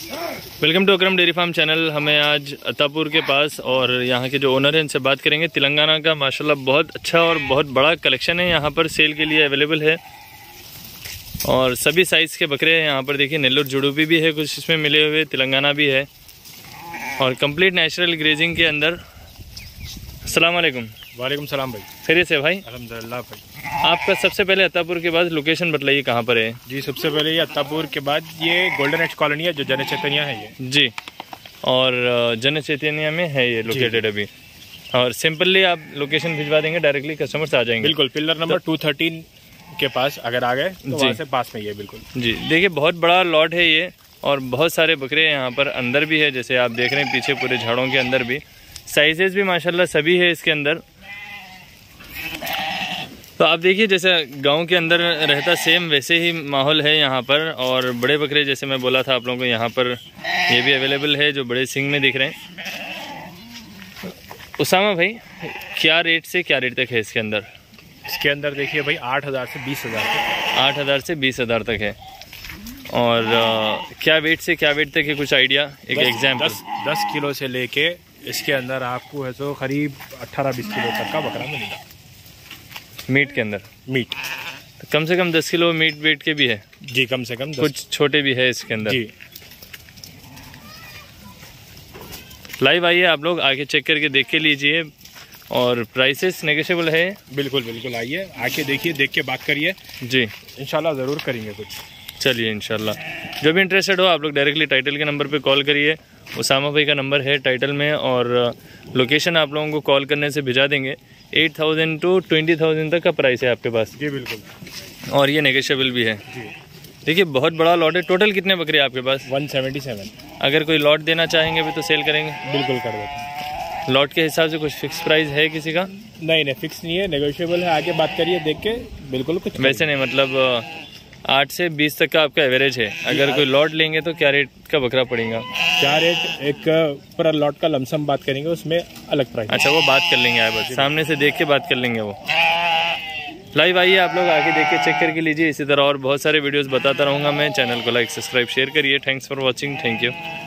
Welcome to Akram dairy farm channel. हमें आज अत्तापुर के पास और यहाँ के जो ओनर हैं इनसे बात करेंगे। तेलंगाना का माशाल्लाह बहुत अच्छा और बहुत बड़ा कलेक्शन है यहाँ पर, सेल के लिए अवेलेबल है और सभी साइज़ के बकरे हैं यहाँ पर। देखिए नेल्लोर जुड़ूपी भी है कुछ इसमें मिले हुए, तेलंगाना भी है और कंप्लीट नेचुरल ग्रेजिंग के अंदर। अस्सलाम वालेकुम। वालेकुम सलाम भाई। खैरियत से भाई? अल्हम्दुलिल्लाह भाई। आपका सबसे पहले अत्तापुर के बाद लोकेशन बताइए कहाँ पर है? जी सबसे पहले ये अत्तापुर के बाद ये गोल्डन एज कॉलोनी है जो जन चैतन्य है ये जी, और जन चैतन्य में है ये लोकेटेड अभी। और सिंपली आप लोकेशन भिजवा देंगे, डायरेक्टली कस्टमर्स आ जाएंगे? बिल्कुल, पिलर नंबर 213 के पास अगर आ गए तो वहाँ से पास में ही है। बिल्कुल जी, देखिए बहुत बड़ा लॉट है ये और बहुत सारे बकरे यहाँ पर अंदर भी है, जैसे आप देख रहे हैं पीछे पूरे झाड़ों के अंदर भी। साइजेस भी माशाल्लाह सभी है इसके अंदर। तो आप देखिए जैसे गांव के अंदर रहता सेम वैसे ही माहौल है यहाँ पर। और बड़े बकरे जैसे मैं बोला था आप लोगों को यहाँ पर ये भी अवेलेबल है जो बड़े सिंग में दिख रहे हैं। उसामा भाई क्या रेट से क्या रेट तक है इसके अंदर? इसके अंदर देखिए भाई 8,000 से 20,000 तक। 8,000 से 20,000 तक है। और क्या वेट से क्या वेट तक है, कुछ आइडिया? एक एग्जाम्पल। 10 किलो से लेके इसके अंदर आपको है तो करीब 18-20 किलो तक का बकरा मिलेगा मीट के अंदर। मीट तो कम से कम 10 किलो मीट वेट के भी है जी, कम से कम 10। कुछ छोटे भी है इसके अंदर जी। लाइव आइए आप लोग, आके चेक करके देख के लीजिए और प्राइसेस नेगोशिएबल है। बिल्कुल बिल्कुल, आइए आके देखिए, देख के बात करिए जी, इंशाल्लाह ज़रूर करेंगे कुछ। चलिए इंशाल्लाह। जो भी इंटरेस्टेड हो आप लोग डायरेक्टली टाइटल के नंबर पे कॉल करिए। उसामा भाई का नंबर है टाइटल में और लोकेशन आप लोगों को कॉल करने से भिजा देंगे। 8,000 to 20,000 तक का प्राइस है आपके पास जी। बिल्कुल, और ये नेगोशिएबल भी है जी। देखिए बहुत बड़ा लॉट है। टोटल कितने बकरे आपके पास? 177। अगर कोई लॉट देना चाहेंगे भी तो सेल करेंगे? बिल्कुल कर देते हैं। लॉट के हिसाब से कुछ फिक्स प्राइस है किसी का? नहीं, फिक्स नहीं है, नेगोशिएबल है। आगे बात करिए देख के। बिल्कुल कुछ वैसे नहीं, मतलब 8 से 20 तक का आपका एवरेज है। अगर कोई लॉट लेंगे तो क्या रेट का बकरा पड़ेगा? क्या रेट, एक पर लॉट का लमसम बात करेंगे, उसमें अलग प्राइस। अच्छा, वो बात कर लेंगे, बस सामने से देख के बात कर लेंगे। वो लाइव आइए आप लोग, आके देख के चेक करके लीजिए। इसी तरह और बहुत सारे वीडियोस बताता रहूँगा मैं। चैनल को लाइक सब्सक्राइब शेयर करिए। Thanks for watching. Thank you.